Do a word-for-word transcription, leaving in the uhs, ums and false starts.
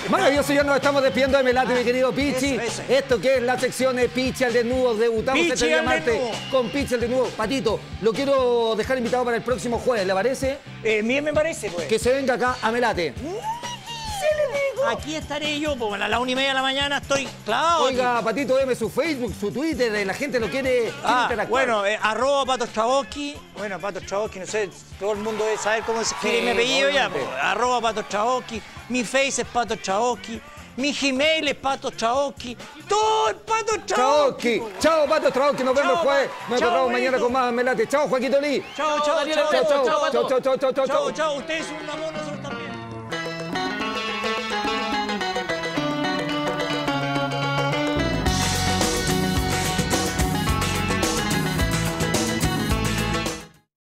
Maravilloso, ya nos estamos despidiendo de Melate, mi querido Pichi. Eso, eso. Esto que es la sección de Pichi al desnudo. Debutamos Pichi este día al martes desnudo. con Pichi al desnudo. Patito, lo quiero dejar invitado para el próximo jueves, ¿le parece? Eh, bien me parece, pues. Que se venga acá a Melate. Aquí estaré yo, pues a las una y media de la mañana estoy clavado. Oiga, aquí. Patito, deme su Facebook, su Twitter, de la gente lo quiere, quiere Ah, interactuar. bueno, eh, arroba Pato Straboski. Bueno, Pato Straboski, no sé, todo el mundo debe saber cómo se escribe Sí, mi apellido ya. obviamente. Pues, arroba Pato Straboski. Mi face es Pato Straboski. Mi Gmail es Pato Straboski. Todo es Pato Straboski. Chao, chao, Pato Straboski, nos vemos Chao, jueves. Pa- Nos chao, encontramos mañana bonito. con más Melate. Chao, Joaquito Lee. Chao, chao, Daniel chao, Orrego, chao, chao, chao, Pato. Chao, chao, chao, chao, chao. chao, chao. Ustedes son un amor.